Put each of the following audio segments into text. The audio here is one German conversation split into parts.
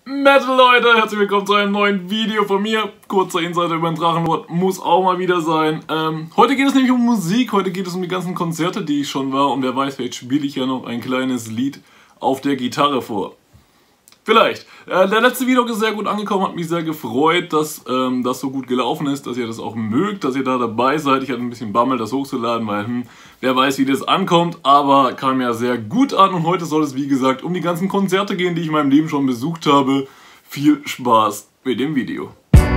Metal Leute, herzlich willkommen zu einem neuen Video von mir. Kurzer Insider über den Drachenlord muss auch mal wieder sein. Heute geht es nämlich um Musik, heute geht es um die ganzen Konzerte, die ich schon war. Und wer weiß, vielleicht spiele ich ja noch ein kleines Lied auf der Gitarre vor. Vielleicht. Der letzte Video ist sehr gut angekommen, hat mich sehr gefreut, dass das so gut gelaufen ist, dass ihr das auch mögt, dass ihr da dabei seid. Ich hatte ein bisschen Bammel, das hochzuladen, weil wer weiß, wie das ankommt, aber kam ja sehr gut an und heute soll es, wie gesagt, um die ganzen Konzerte gehen, die ich in meinem Leben schon besucht habe. Viel Spaß mit dem Video.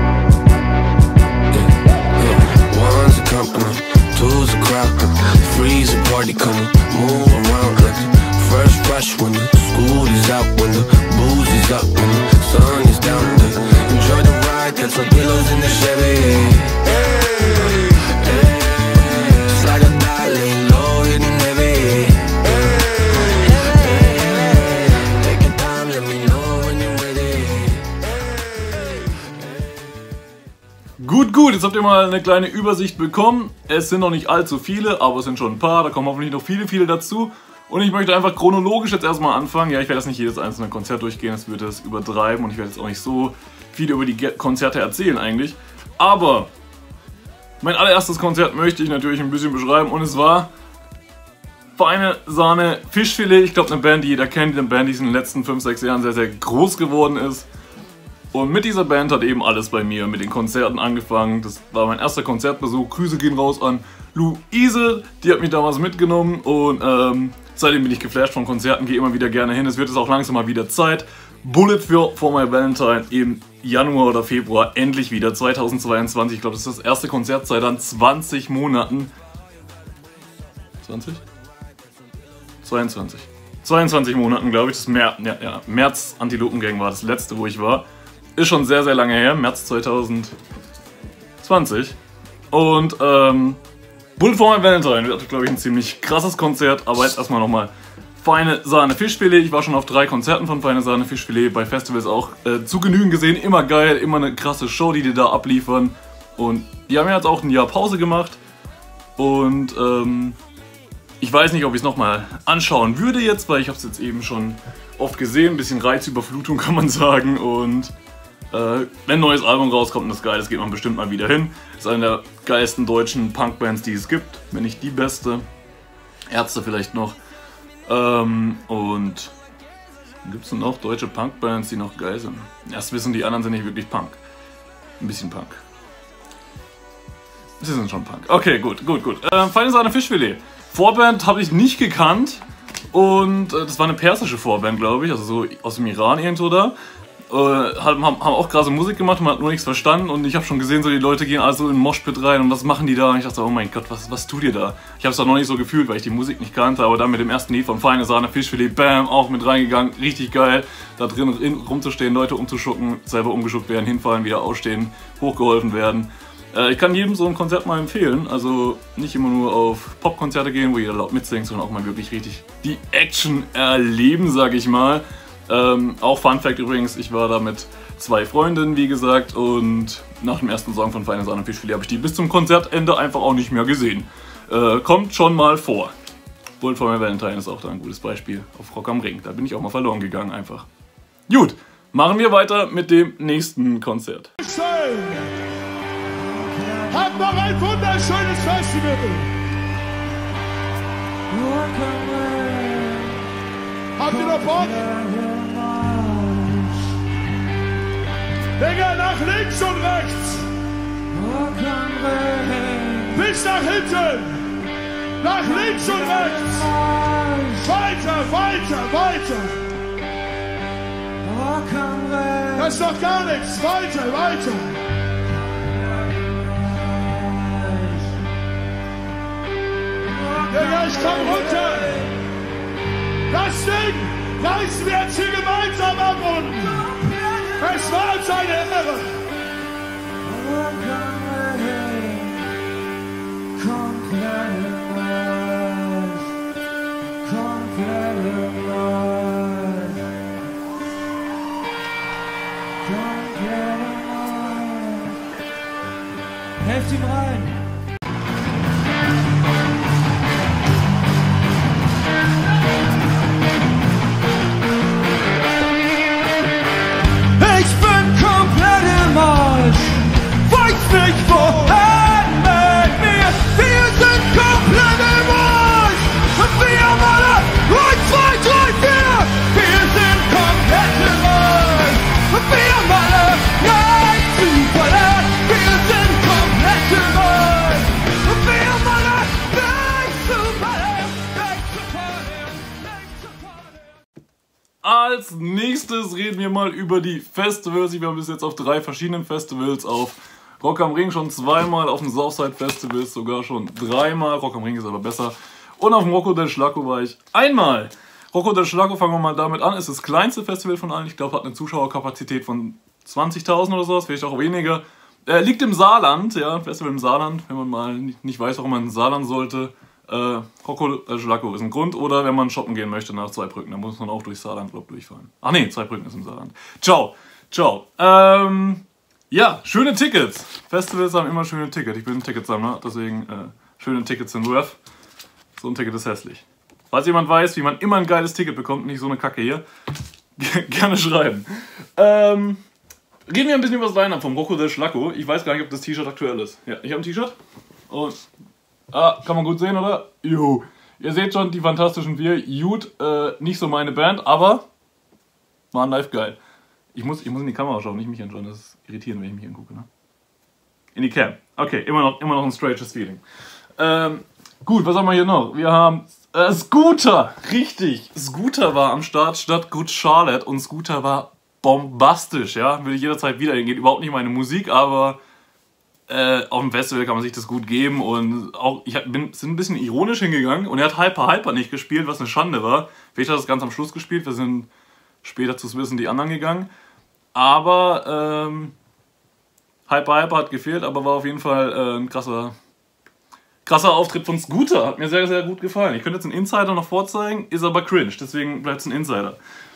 Gut, jetzt habt ihr mal eine kleine Übersicht bekommen. Es sind noch nicht allzu viele, aber es sind schon ein paar. Da kommen hoffentlich noch viele dazu. Und ich möchte einfach chronologisch jetzt erstmal anfangen. Ja, ich werde jetzt nicht jedes einzelne Konzert durchgehen, das würde es übertreiben. Und ich werde jetzt auch nicht so viel über die Konzerte erzählen eigentlich. Aber mein allererstes Konzert möchte ich natürlich ein bisschen beschreiben. Und es war Feine Sahne Fischfilet. Ich glaube, eine Band, die jeder kennt. Eine Band, die in den letzten 5-6 Jahren sehr, sehr groß geworden ist. Und mit dieser Band hat eben alles bei mir mit den Konzerten angefangen. Das war mein erster Konzertbesuch. Grüße gehen raus an Luise, die hat mich damals mitgenommen und seitdem bin ich geflasht von Konzerten, gehe immer wieder gerne hin. Es wird jetzt auch langsam mal wieder Zeit. Bullet for My Valentine im Januar oder Februar, endlich wieder 2022. Ich glaube, das ist das erste Konzert seit dann 20 Monaten. 20? 22. 22 Monaten, glaube ich. Das März Antilopengang war das letzte, wo ich war. Ist schon sehr, sehr lange her, März 2020. Und Bullet for My Valentine wird, glaube ich, ein ziemlich krasses Konzert. Aber jetzt erstmal nochmal Feine Sahne Fischfilet. Ich war schon auf 3 Konzerten von Feine Sahne Fischfilet, bei Festivals auch zu Genügen gesehen. Immer geil, immer eine krasse Show, die da abliefern. Und die haben ja jetzt auch ein Jahr Pause gemacht. Und ich weiß nicht, ob ich es nochmal anschauen würde jetzt, weil ich habe es jetzt eben schon oft gesehen. Ein bisschen Reizüberflutung kann man sagen. Und wenn ein neues Album rauskommt und das geil ist, geht man bestimmt mal wieder hin. Das ist eine der geilsten deutschen Punkbands, die es gibt, wenn nicht die beste. Ärzte vielleicht noch. Und gibt es noch deutsche Punkbands, die noch geil sind? Erst wissen, die anderen sind nicht wirklich Punk. Ein bisschen Punk. Sie sind schon Punk. Okay, gut. Feine Sahne Fischfilet. Vorband habe ich nicht gekannt. Und das war eine persische Vorband, glaube ich. Also so aus dem Iran irgendwo da. Haben auch krasse Musik gemacht, man hat nur nichts verstanden und ich habe schon gesehen, so die Leute gehen also in den Moshpit rein und was machen die da? Und ich dachte, oh mein Gott, was tut ihr da? Ich habe es da noch nicht so gefühlt, weil ich die Musik nicht kannte, aber dann mit dem ersten Lied von Feine Sahne Fischfilet, bam, auch mit reingegangen, richtig geil, da drin rumzustehen, Leute umzuschucken, selber umgeschuckt werden, hinfallen, wieder ausstehen, hochgeholfen werden. Ich kann jedem so ein Konzert mal empfehlen, also nicht immer nur auf Popkonzerte gehen, wo jeder laut mitsingt, sondern auch mal wirklich richtig die Action erleben, sag ich mal. Auch Fun Fact übrigens, ich war da mit 2 Freundinnen, wie gesagt, und nach dem ersten Song von Feine Sahne Fischfilet habe ich die bis zum Konzertende einfach auch nicht mehr gesehen. Kommt schon mal vor. Bullet for My Valentine ist auch da ein gutes Beispiel auf Rock am Ring. Da bin ich auch mal verloren gegangen einfach. Gut, machen wir weiter mit dem nächsten Konzert. Schön! Habt noch ein wunderschönes Festival! Habt ihr noch Bock? Digga, nach links und rechts. Bis nach hinten. Nach links und rechts. Weiter. Das ist doch gar nichts. Weiter. Digga, ich komm runter. Das Ding reißen wir jetzt hier gemeinsam ab unten. Es war uns eine Ehre. Helft ihm rein. als nächstes reden wir mal über die Festivals. Ich war bis jetzt auf 3 verschiedenen Festivals, auf Rock am Ring schon 2-mal, auf dem Southside Festival sogar schon 3-mal. Rock am Ring ist aber besser. Und auf dem Rocco del Schlacco war ich einmal. Rocco del Schlacco, fangen wir mal damit an, ist das kleinste Festival von allen. Ich glaube, hat eine Zuschauerkapazität von 20.000 oder sowas, vielleicht auch weniger. Liegt im Saarland, ja, ein Festival im Saarland, wenn man mal nicht weiß, warum man in Saarland sollte. Rocco del Schlacco ist ein Grund, oder wenn man shoppen gehen möchte nach Zweibrücken, dann muss man auch durch Saarland, glaube ich, durchfahren. Ach nee, Zweibrücken ist im Saarland. Ciao, ciao. Ja, schöne Tickets. Festivals haben immer schöne Tickets. Ich bin ein Ticketsammler, deswegen schöne Tickets sind worth. So ein Ticket ist hässlich. Falls jemand weiß, wie man immer ein geiles Ticket bekommt, nicht so eine Kacke hier, gerne schreiben. Reden wir ein bisschen über das Line-Up vom Rocco del Schlacco. Ich weiß gar nicht, ob das T-Shirt aktuell ist. Ja, ich habe ein T-Shirt. Und kann man gut sehen, oder? Juhu. Ihr seht schon, die Fantastischen Vier. Gut, nicht so meine Band, aber waren live geil. Ich muss in die Kamera schauen, nicht mich anschauen. Das ist irritierend, wenn ich mich angucke. Ne? In die Cam. Okay, immer noch ein stranges Feeling. Gut, was haben wir hier noch? Wir haben Scooter. Richtig. Scooter war am Start statt Good Charlotte. Und Scooter war bombastisch. Ja, würde ich jederzeit wieder hingehen. Überhaupt nicht meine Musik, aber auf dem Festival kann man sich das gut geben. Und auch sind ein bisschen ironisch hingegangen. Und er hat Hyper nicht gespielt, was eine Schande war. Vielleicht hat er das ganz am Schluss gespielt. Wir sind später zu Wissen die anderen gegangen. Aber Hyper hat gefehlt, aber war auf jeden Fall ein krasser Auftritt von Scooter. Hat mir sehr, sehr gut gefallen. Ich könnte jetzt einen Insider noch vorzeigen, ist aber cringe, deswegen bleibt es ein Insider.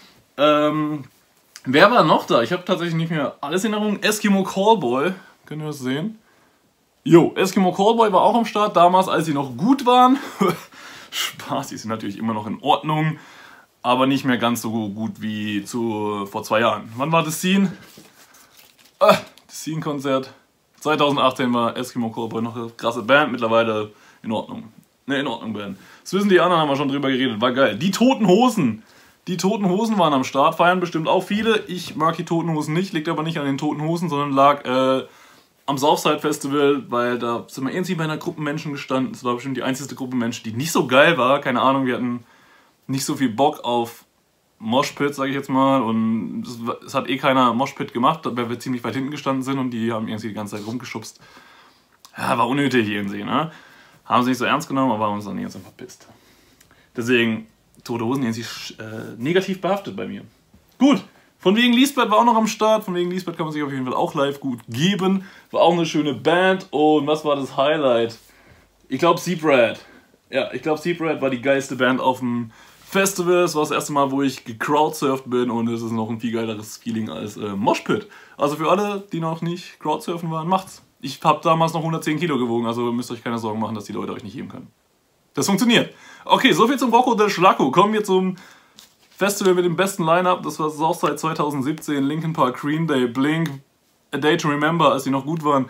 Wer war noch da? Ich habe tatsächlich nicht mehr alles in Erinnerung. Eskimo Callboy, könnt ihr das sehen? Jo, Eskimo Callboy war auch am Start, damals, als sie noch gut waren. Spaß, die sind natürlich immer noch in Ordnung, aber nicht mehr ganz so gut wie vor 2 Jahren. Wann war das Scene? Das Scene-Konzert. 2018 war Eskimo Callboy noch eine krasse Band, mittlerweile in Ordnung. Ne, in Ordnung Band. Das wissen die anderen, haben wir schon drüber geredet, war geil. Die Toten Hosen. Die Toten Hosen waren am Start, feiern bestimmt auch viele. Ich mag die Toten Hosen nicht, liegt aber nicht an den Toten Hosen, sondern lag am Southside Festival, weil da sind wir irgendwie bei einer Gruppe Menschen gestanden. Es war bestimmt die einzige Gruppe Menschen, die nicht so geil war. Keine Ahnung, wir hatten nicht so viel Bock auf Moshpit, sage ich jetzt mal. Und es hat eh keiner Moshpit gemacht, weil wir ziemlich weit hinten gestanden sind und die haben irgendwie die ganze Zeit rumgeschubst. Ja, war unnötig irgendwie, ne? Haben sie nicht so ernst genommen, aber haben uns dann jetzt verpisst. Deswegen, Tote Hosen irgendwie negativ behaftet bei mir. Gut. Von wegen Lisbeth war auch noch am Start. Von wegen Lisbeth kann man sich auf jeden Fall auch live gut geben. War auch eine schöne Band. Und was war das Highlight? Ich glaube Seabrad. Ja, ich glaube Seabrad war die geilste Band auf dem Festival. Es war das erste Mal, wo ich gecrowdsurft bin. Und es ist noch ein viel geileres Feeling als Moshpit. Also für alle, die noch nicht crowdsurfen waren, macht's. Ich habe damals noch 110 Kilo gewogen. Also müsst ihr euch keine Sorgen machen, dass die Leute euch nicht heben können. Das funktioniert. Okay, soviel zum Rocco del Schlacco. Kommen wir zum Festival mit dem besten Line-Up. Das war Southside 2017, Linkin Park, Green Day, Blink, A Day to Remember, als die noch gut waren.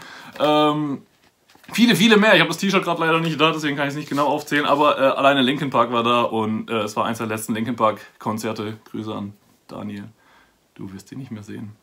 Viele mehr. Ich habe das T-Shirt gerade leider nicht da, deswegen kann ich es nicht genau aufzählen. Aber alleine Linkin Park war da und es war eins der letzten Linkin Park Konzerte. Grüße an Daniel. Du wirst ihn nicht mehr sehen.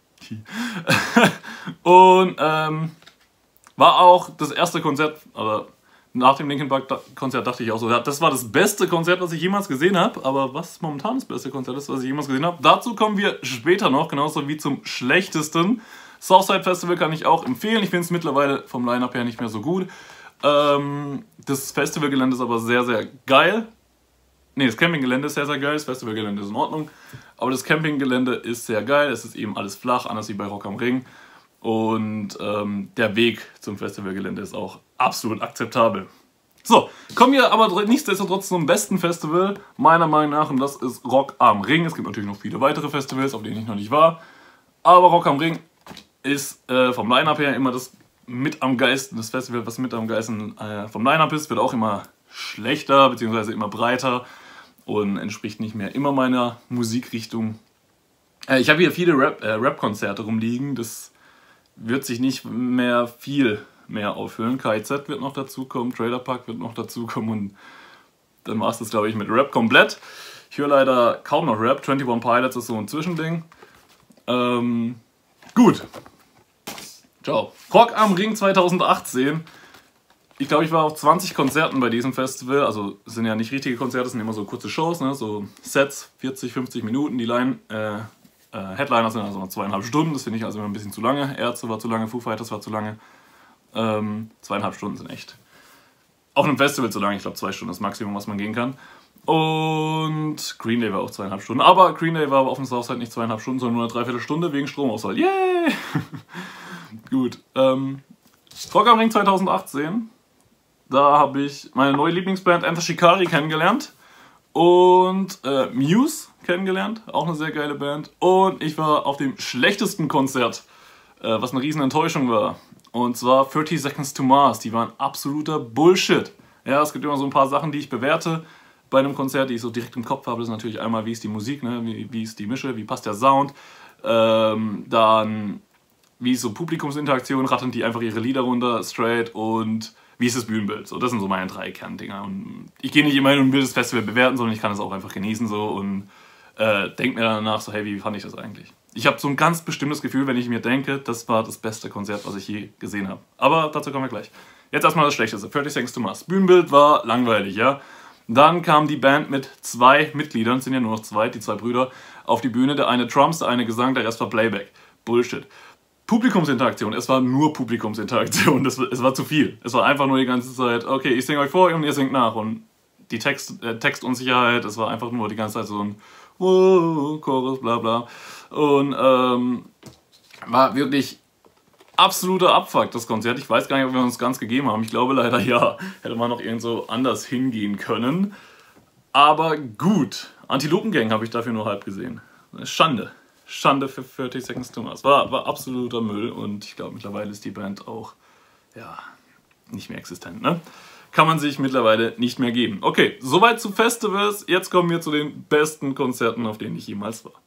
Und war auch das erste Konzert, aber nach dem Linkin Park Konzert dachte ich auch so, ja, das war das beste Konzert, was ich jemals gesehen habe, aber was momentan das beste Konzert ist, was ich jemals gesehen habe, dazu kommen wir später noch, genauso wie zum schlechtesten. Southside Festival kann ich auch empfehlen, ich finde es mittlerweile vom Line-Up her nicht mehr so gut. Das Festivalgelände ist aber sehr, sehr geil. Ne, das Campinggelände ist sehr, sehr geil, das Festivalgelände ist in Ordnung, aber das Campinggelände ist sehr geil, es ist eben alles flach, anders wie bei Rock am Ring. Und der Weg zum Festivalgelände ist auch absolut akzeptabel. So, kommen wir aber nichtsdestotrotz zum besten Festival, meiner Meinung nach, und das ist Rock am Ring. Es gibt natürlich noch viele weitere Festivals, auf denen ich noch nicht war, aber Rock am Ring ist vom Line-Up her immer das mit am geilsten, das Festival, was mit am geilsten vom Line-Up ist, wird auch immer schlechter, beziehungsweise immer breiter und entspricht nicht mehr immer meiner Musikrichtung. Ich habe hier viele Rap-Konzerte rumliegen, das wird sich nicht mehr viel mehr auffüllen. KIZ wird noch dazukommen, Trailer Park wird noch dazukommen und dann war es das, glaube ich, mit Rap komplett. Ich höre leider kaum noch Rap, 21 Pilots ist so ein Zwischending. Gut. Ciao. Rock am Ring 2018 ich glaube, ich war auf 20 Konzerten bei diesem Festival. Also es sind ja nicht richtige Konzerte, es sind immer so kurze Shows, ne? So Sets, 40, 50 Minuten. Die Headliner sind also noch 2,5 Stunden, das finde ich also immer ein bisschen zu lange. Ärzte war zu lange, Foo Fighters war zu lange. 2,5 Stunden sind echt auf einem Festival zu lange. Ich glaube 2 Stunden ist das Maximum, was man gehen kann. Und Green Day war auch 2,5 Stunden. Aber Green Day war auf dem Southside nicht 2,5 Stunden, sondern nur eine Dreiviertelstunde wegen Stromausfall. Yay! Gut. Rock am Ring 2018. Da habe ich meine neue Lieblingsband Enter Shikari kennengelernt. Und Muse kennengelernt. Auch eine sehr geile Band. Und ich war auf dem schlechtesten Konzert, was eine riesen Enttäuschung war. Und zwar 30 Seconds to Mars. Die waren absoluter Bullshit. Ja, es gibt immer so ein paar Sachen, die ich bewerte bei einem Konzert, die ich so direkt im Kopf habe. Das ist natürlich einmal, wie ist die Musik, ne? Wie ist die Mische, wie passt der Sound. Dann, wie ist so Publikumsinteraktion, rattern die einfach ihre Lieder runter, straight. Und wie ist das Bühnenbild. So, das sind so meine 3 Kerndinger. Und ich gehe nicht immer hin und will das Festival bewerten, sondern ich kann es auch einfach genießen so und denke mir danach so, hey, wie fand ich das eigentlich? Ich habe so ein ganz bestimmtes Gefühl, wenn ich mir denke, das war das beste Konzert, was ich je gesehen habe. Aber dazu kommen wir gleich. Jetzt erstmal das Schlechteste, 30 Seconds to Mars. Bühnenbild war langweilig, ja. Dann kam die Band mit 2 Mitgliedern, es sind ja nur noch 2, die 2 Brüder, auf die Bühne. Der eine Drums, der eine Gesang, der Rest war Playback. Bullshit. Publikumsinteraktion, es war nur Publikumsinteraktion, es war zu viel. Es war einfach nur die ganze Zeit, okay, ich singe euch vor und ihr singt nach. Und die Textunsicherheit, es war einfach nur die ganze Zeit so ein Chorus, bla bla. Und war wirklich absoluter Abfuck, das Konzert. Ich weiß gar nicht, ob wir uns ganz gegeben haben. Ich glaube leider ja. Hätte man noch irgendwo anders hingehen können. Aber gut. Antilopengang habe ich dafür nur halb gesehen. Schande. Schande für 30 Seconds to Mars. War absoluter Müll und ich glaube mittlerweile ist die Band auch ja, nicht mehr existent, ne? Kann man sich mittlerweile nicht mehr geben. Okay, soweit zu Festivals. Jetzt kommen wir zu den besten Konzerten, auf denen ich jemals war.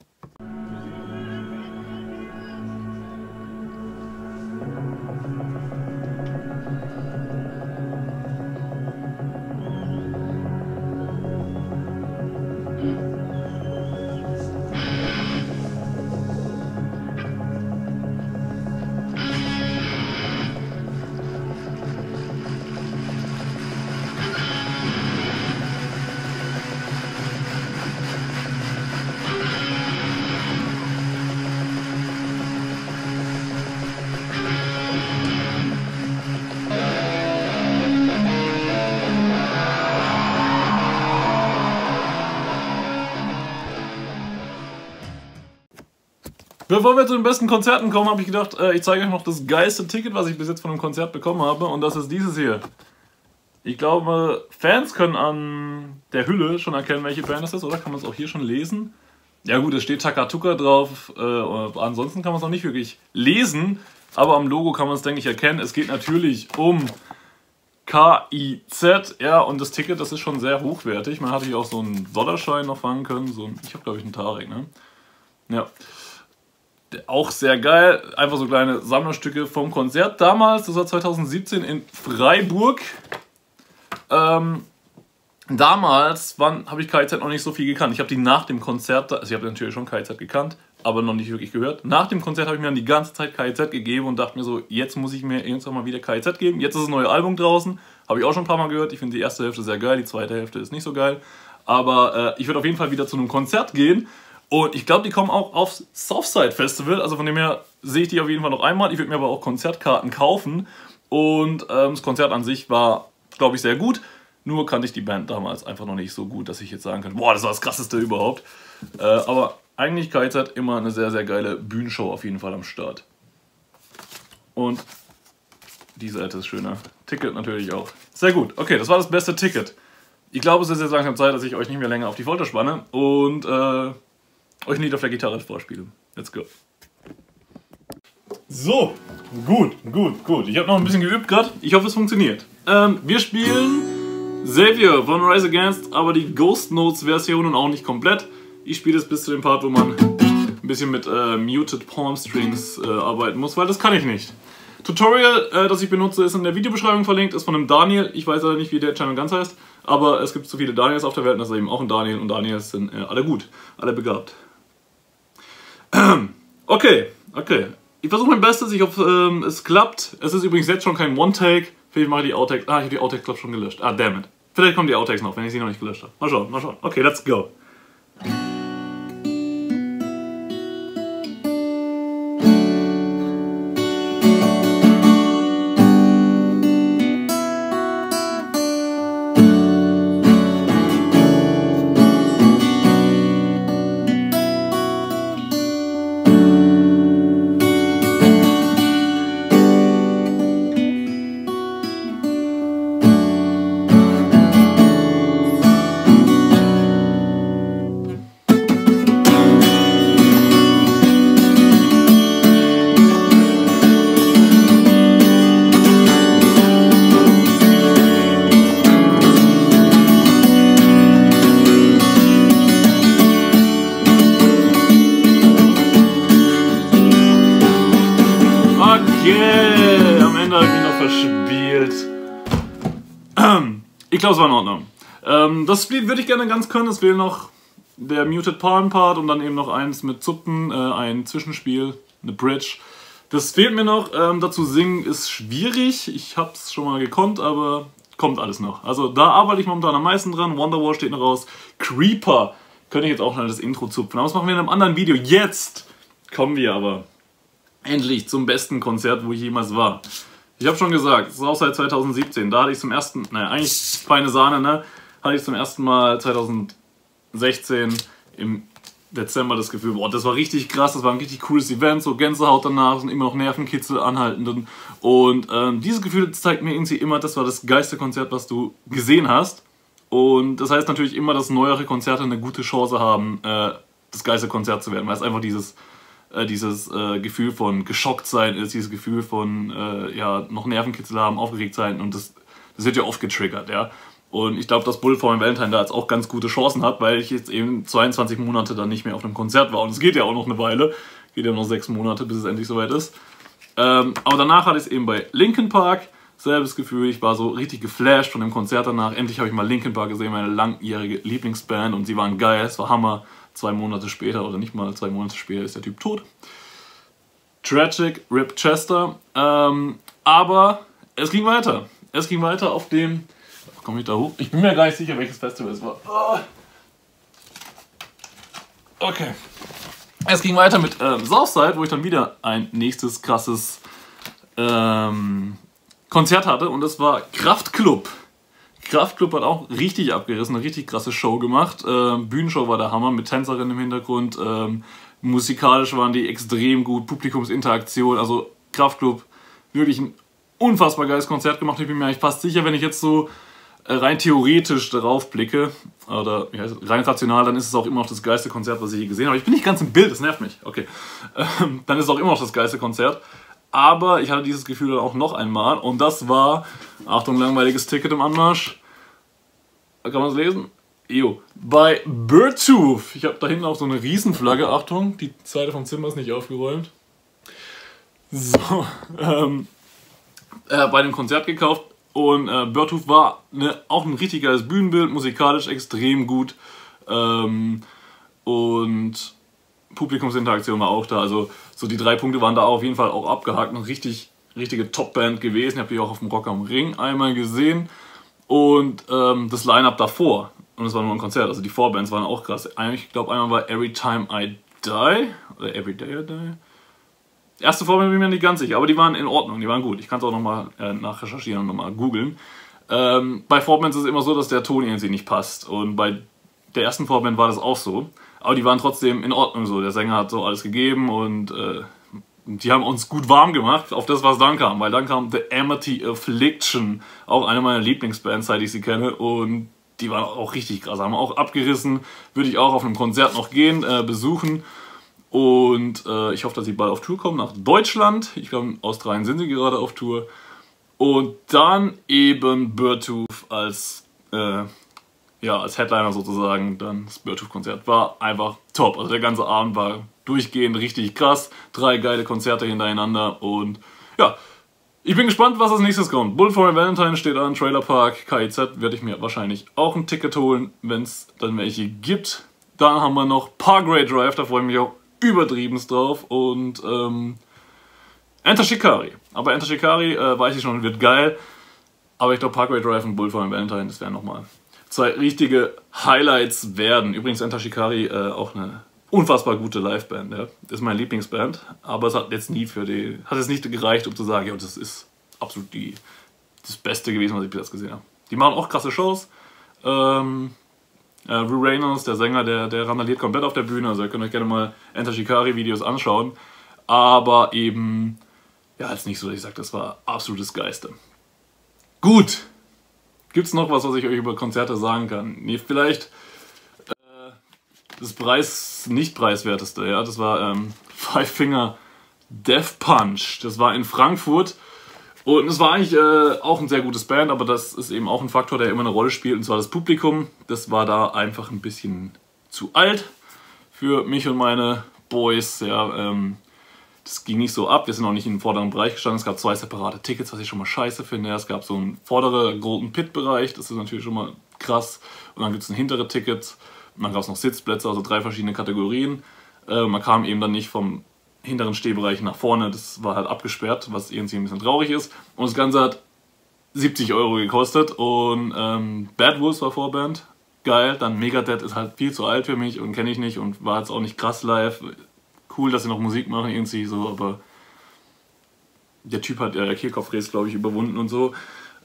Bevor wir zu den besten Konzerten kommen, habe ich gedacht, ich zeige euch noch das geilste Ticket, was ich bis jetzt von einem Konzert bekommen habe. Und das ist dieses hier. Ich glaube, Fans können an der Hülle schon erkennen, welche Band das ist, oder? Kann man es auch hier schon lesen? Ja gut, es steht Takatuka drauf. Ansonsten kann man es auch nicht wirklich lesen. Aber am Logo kann man es, denke ich, erkennen. Es geht natürlich um KIZ. Ja, und das Ticket, das ist schon sehr hochwertig. Man hatte hier auch so einen Dollarschein noch fangen können. Ich habe, glaube ich, einen Tarek, ne? Ja. Auch sehr geil, einfach so kleine Sammlerstücke vom Konzert damals, das war 2017 in Freiburg. Damals habe ich KIZ noch nicht so viel gekannt. Ich habe die nach dem Konzert, also ich habe natürlich schon KIZ gekannt, aber noch nicht wirklich gehört. Nach dem Konzert habe ich mir dann die ganze Zeit KIZ gegeben und dachte mir so, jetzt muss ich mir irgendwann mal wieder KIZ geben. Jetzt ist das neue Album draußen, habe ich auch schon ein paar Mal gehört. Ich finde die erste Hälfte sehr geil, die zweite Hälfte ist nicht so geil. Aber ich würde auf jeden Fall wieder zu einem Konzert gehen. Und ich glaube, die kommen auch aufs Southside Festival, also von dem her sehe ich die auf jeden Fall noch einmal. Ich würde mir aber auch Konzertkarten kaufen und das Konzert an sich war, glaube ich, sehr gut. Nur kannte ich die Band damals einfach noch nicht so gut, dass ich jetzt sagen kann, boah, das war das Krasseste überhaupt. Aber eigentlich KIZ immer eine sehr, sehr geile Bühnenshow auf jeden Fall am Start. Und die Seite ist schöner. Ticket natürlich auch. Sehr gut. Okay, das war das beste Ticket. Ich glaube, es ist jetzt langsam Zeit, dass ich euch nicht mehr länger auf die Folter spanne und euch ein Lied auf der Gitarre vorspiele. Let's go. So, gut. Ich habe noch ein bisschen geübt gerade. Ich hoffe, es funktioniert. Wir spielen Savior von Rise Against, aber die Ghost Notes Version und auch nicht komplett. Ich spiele es bis zu dem Part, wo man ein bisschen mit Muted Palm Strings arbeiten muss, weil das kann ich nicht. Tutorial, das ich benutze, ist in der Videobeschreibung verlinkt, ist von einem Daniel. Ich weiß leider nicht, wie der Channel ganz heißt, aber es gibt so viele Daniels auf der Welt und das ist eben auch ein Daniel und Daniels sind alle gut, alle begabt. Okay. Ich versuche mein Bestes, ich hoffe, es klappt. Es ist übrigens jetzt schon kein One-Take, Vielleicht mache ich die Outtakes. Ah, ich habe die Outtakes, glaube ich, schon gelöscht. Ah, damn it. Vielleicht kommen die Outtakes noch, wenn ich sie noch nicht gelöscht habe. Mal schauen, mal schauen. Okay, let's go. Am Ende habe ich mich noch verspielt. Ich glaube, es war in Ordnung. Das Split würde ich gerne ganz können. Es fehlt noch der Muted Palm Part und dann eben noch eins mit Zupfen, ein Zwischenspiel, eine Bridge. Das fehlt mir noch. Dazu singen ist schwierig. Ich habe es schon mal gekonnt, aber kommt alles noch. Also da arbeite ich momentan am meisten dran. Wonderwall steht noch raus. Creeper könnte ich jetzt auch schnell das Intro zupfen. Aber das machen wir in einem anderen Video. Jetzt kommen wir aber endlich zum besten Konzert, wo ich jemals war. Ich habe schon gesagt, es ist auch seit 2017. Da hatte ich zum ersten, naja, eigentlich feine Sahne, ne? Hatte ich zum ersten Mal 2016 im Dezember das Gefühl, boah, das war richtig krass, das war ein richtig cooles Event, so Gänsehaut danach und immer noch Nervenkitzel anhaltenden. Und dieses Gefühl zeigt mir irgendwie immer, das war das geilste Konzert, was du gesehen hast. Und das heißt natürlich immer, dass neuere Konzerte eine gute Chance haben, das geilste Konzert zu werden, weil es einfach dieses Gefühl von geschockt sein ist, dieses Gefühl von ja, noch Nervenkitzel haben, aufgeregt sein und das wird ja oft getriggert, ja. Und ich glaube, dass Bullet for My Valentine da jetzt auch ganz gute Chancen hat, weil ich jetzt eben 22 Monate dann nicht mehr auf einem Konzert war und es geht ja auch noch eine Weile, geht ja noch 6 Monate, bis es endlich soweit ist. Aber danach hatte ich es eben bei Linkin Park, selbes Gefühl, ich war so richtig geflasht von dem Konzert danach, endlich habe ich mal Linkin Park gesehen, meine langjährige Lieblingsband und sie waren geil, es war Hammer. 2 Monate später, oder nicht mal 2 Monate später, ist der Typ tot. Tragic, Rip Chester. Aber es ging weiter. Es ging weiter auf dem... Komme ich da hoch? Ich bin mir gar nicht sicher, welches Festival es war. Okay. Es ging weiter mit Southside, wo ich dann wieder ein nächstes krasses Konzert hatte. Und das war Kraftklub. Kraftklub hat auch richtig abgerissen, eine richtig krasse Show gemacht. Bühnenshow war der Hammer mit Tänzerinnen im Hintergrund. Musikalisch waren die extrem gut, Publikumsinteraktion. Also Kraftklub, wirklich ein unfassbar geiles Konzert gemacht. Ich bin mir eigentlich fast sicher, wenn ich jetzt so rein theoretisch darauf blicke, oder ja, rein rational, dann ist es auch immer noch das geilste Konzert, was ich je gesehen habe. Ich bin nicht ganz im Bild, das nervt mich. Okay. Dann ist es auch immer noch das geilste Konzert. Aber ich hatte dieses Gefühl dann auch noch einmal und das war, Achtung, langweiliges Ticket im Anmarsch. Kann man es lesen? Jo. Bei Birdtooth. Ich habe da hinten auch so eine Riesenflagge. Achtung, die Seite vom Zimmer ist nicht aufgeräumt. So. Bei dem Konzert gekauft und Birdtooth war auch ein richtig geiles Bühnenbild, musikalisch extrem gut. Und Publikumsinteraktion war auch da. Also so die 3 Punkte waren da auf jeden Fall auch abgehakt. Eine richtige Top-Band gewesen. Ich habe die auch auf dem Rock am Ring einmal gesehen. Und das Line-Up davor, und es war nur ein Konzert, also die Vorbands waren auch krass. Ich glaube, einmal war Every Time I Die, oder Every Day I Die. Die erste Vorband bin ich mir nicht ganz sicher, aber die waren in Ordnung, die waren gut. Ich kann es auch nochmal nachrecherchieren und nochmal googeln. Bei Vorbands ist es immer so, dass der Ton irgendwie nicht passt. Und bei der ersten Vorband war das auch so. Aber die waren trotzdem in Ordnung so. Der Sänger hat so alles gegeben und die haben uns gut warm gemacht auf das, was dann kam. Weil dann kam The Amity Affliction, auch eine meiner Lieblingsbands, seit ich sie kenne. Und die waren auch richtig krass, haben auch abgerissen. Würde ich auch auf einem Konzert noch gehen, besuchen. Und ich hoffe, dass sie bald auf Tour kommen nach Deutschland. Ich glaube, in Australien sind sie gerade auf Tour. Und dann eben Birdtooth als Headliner sozusagen. Dann das Birdtooth-Konzert war einfach top. Also der ganze Abend war durchgehend richtig krass. 3 geile Konzerte hintereinander. Und ja, ich bin gespannt, was als nächstes kommt. Bullet for My Valentine steht an, Trailer Park, KIZ werde ich mir wahrscheinlich auch ein Ticket holen, wenn es dann welche gibt. Dann haben wir noch Parkway Drive, da freue ich mich auch übertriebenst drauf. Und Enter Shikari. Aber Enter Shikari, weiß ich schon, wird geil. Aber ich glaube, Parkway Drive und Bullfrog Valentine, das wären nochmal 2 richtige Highlights werden. Übrigens Enter Shikari, auch eine unfassbar gute Liveband. Ja. Das ist meine Lieblingsband, aber es hat jetzt nicht gereicht, um zu sagen, ja, das ist absolut das Beste gewesen, was ich bis jetzt gesehen habe. Die machen auch krasse Shows. Rue Reynolds, der Sänger, der randaliert komplett auf der Bühne, also ihr könnt euch gerne mal Enter Shikari Videos anschauen. Aber eben, ja, ist nicht so, dass ich sage, das war absolutes Geiste. Gut. Gibt es noch was ich euch über Konzerte sagen kann? Nee, vielleicht das nicht preiswerteste, ja, das war Five Finger Death Punch. Das war in Frankfurt und es war eigentlich auch ein sehr gutes Band, aber das ist eben auch ein Faktor, der immer eine Rolle spielt, und zwar das Publikum. Das war da einfach ein bisschen zu alt für mich und meine Boys, ja, das ging nicht so ab, wir sind auch nicht in den vorderen Bereich gestanden, es gab 2 separate Tickets, was ich schon mal scheiße finde. Es gab so einen vorderen Golden Pit Bereich, das ist natürlich schon mal krass, und dann gibt es ein hintere Ticket, und dann gab es noch Sitzplätze, also 3 verschiedene Kategorien. Man kam eben dann nicht vom hinteren Stehbereich nach vorne, das war halt abgesperrt, was irgendwie ein bisschen traurig ist, und das Ganze hat 70 € gekostet, und Bad Wolves war Vorband, geil, dann Megadeth ist halt viel zu alt für mich und kenne ich nicht und war jetzt auch nicht krass live. Cool, dass sie noch Musik machen irgendwie so, aber der Typ hat ja Kehlkopfräß, glaube ich, überwunden und so.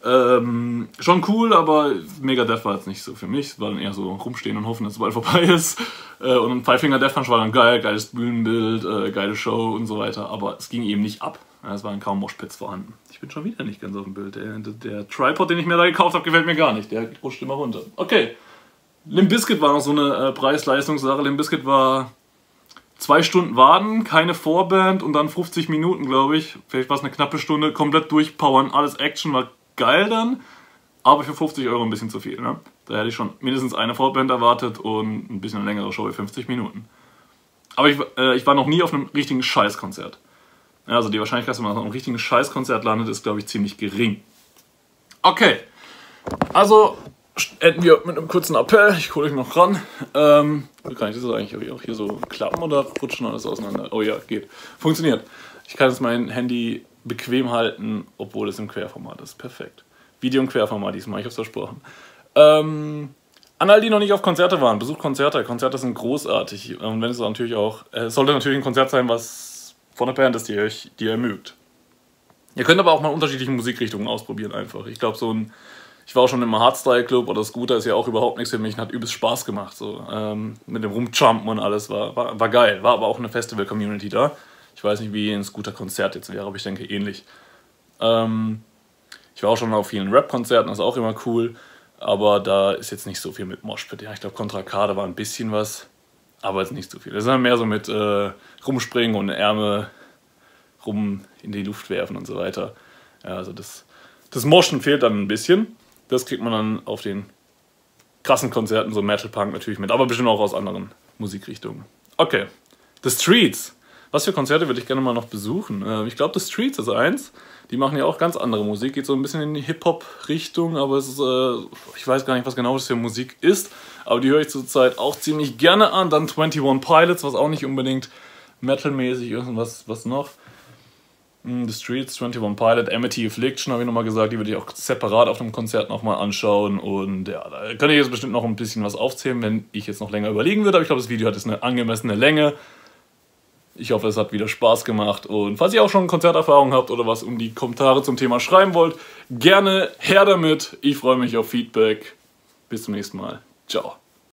Schon cool, aber Megadeth war jetzt nicht so für mich. Es war dann eher so rumstehen und hoffen, dass es bald vorbei ist. Und Five Finger Death Punch war dann geil, geiles Bühnenbild, geile Show und so weiter, aber es ging eben nicht ab. Es waren kaum Moshpits vorhanden. Ich bin schon wieder nicht ganz auf dem Bild. Der Tripod, den ich mir da gekauft habe, gefällt mir gar nicht. Der rutscht immer runter. Okay. Limp Bizkit war noch so eine Preis-Leistungssache. Limp Bizkit war 2 Stunden warten, keine Vorband und dann 50 Minuten, glaube ich. Vielleicht war es eine knappe Stunde, komplett durchpowern, alles Action, war geil dann. Aber für 50 € ein bisschen zu viel. Ne? Da hätte ich schon mindestens eine Vorband erwartet und ein bisschen eine längere Show, 50 Minuten. Aber ich war noch nie auf einem richtigen Scheißkonzert. Also die Wahrscheinlichkeit, dass man auf einem richtigen Scheißkonzert landet, ist, glaube ich, ziemlich gering. Okay, also enden wir mit einem kurzen Appell. Ich hole euch noch ran. Kann ich das eigentlich auch hier so klappen oder rutschen alles auseinander? Oh ja, geht. Funktioniert. Ich kann jetzt mein Handy bequem halten, obwohl es im Querformat ist. Perfekt. Video im Querformat diesmal, ich habe es versprochen. An all die noch nicht auf Konzerte waren, besucht Konzerte. Konzerte sind großartig. Und wenn es natürlich auch, es sollte natürlich ein Konzert sein, was von der Band ist, die ihr mögt. Ihr könnt aber auch mal unterschiedliche Musikrichtungen ausprobieren einfach. Ich glaube, ich war auch schon im Hardstyle-Club oder Scooter ist ja auch überhaupt nichts für mich und hat übelst Spaß gemacht. So. Mit dem Rumjumpen und alles war geil. War aber auch eine Festival-Community da. Ich weiß nicht, wie ein Scooter-Konzert jetzt wäre, aber ich denke ähnlich. Ich war auch schon auf vielen Rap-Konzerten, das ist auch immer cool. Aber da ist jetzt nicht so viel mit Moshpit. Ja, ich glaube, Contra K, da war ein bisschen was, aber jetzt nicht so viel. Das ist dann mehr so mit Rumspringen und Ärmel rum in die Luft werfen und so weiter. Ja, also das Moschen fehlt dann ein bisschen. Das kriegt man dann auf den krassen Konzerten, so Metal Punk natürlich mit, aber bestimmt auch aus anderen Musikrichtungen. Okay, The Streets. Was für Konzerte würde ich gerne mal noch besuchen? Ich glaube, The Streets ist eins. Die machen ja auch ganz andere Musik, geht so ein bisschen in die Hip-Hop-Richtung, aber es ist, ich weiß gar nicht, was genau das für Musik ist, aber die höre ich zurzeit auch ziemlich gerne an. Dann 21 Pilots, was auch nicht unbedingt metalmäßig ist, und was noch? The Streets, 21 Pilot, Amity Affliction habe ich nochmal gesagt, die würde ich auch separat auf dem Konzert nochmal anschauen, und ja, da kann ich jetzt bestimmt noch ein bisschen was aufzählen, wenn ich jetzt noch länger überlegen würde, aber ich glaube, das Video hat jetzt eine angemessene Länge. Ich hoffe, es hat wieder Spaß gemacht, und falls ihr auch schon Konzerterfahrung habt oder was um die Kommentare zum Thema schreiben wollt, gerne her damit. Ich freue mich auf Feedback. Bis zum nächsten Mal. Ciao.